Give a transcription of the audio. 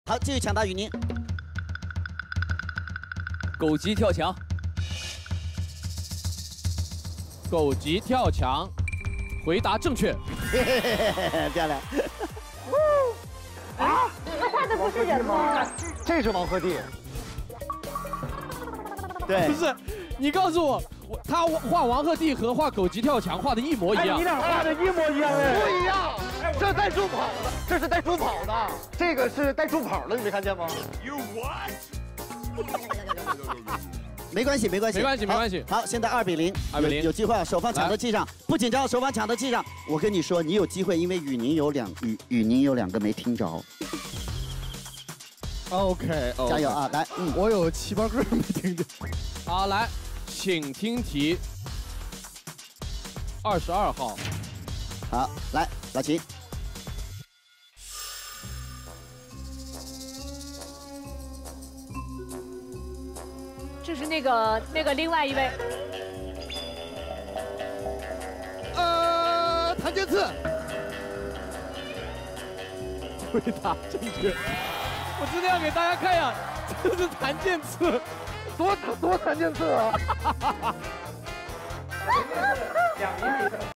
好，继续抢答，雨宁。 狗急跳墙。 狗急跳墙，回答正确。 漂亮。 啊，他画的不是人吗？ 这是王鹤棣。 对， 不是，你告诉我，他画王鹤棣和画狗急跳墙画的一模一样。 你俩画的一模一样哎，不一样。这带助跑的，这是带助跑的，这个是带助跑的，你没看见吗 ？You what？ 没关系，没关系， 没关系，没关系。 好，现在2比0， 2比0， 有机会啊！手方抢得器上，不紧张，手方抢得器上。我跟你说，你有机会，因为雨宁有2个没听着。 OK， 加油啊！来， 我有7、8个没听见。 好，来，请听题。22号。 好，来，老秦。 这是那个另外一位。 谭健次。 回答正确。我真的要给大家看一下，这是谭健次， 多谭健次啊！2厘米。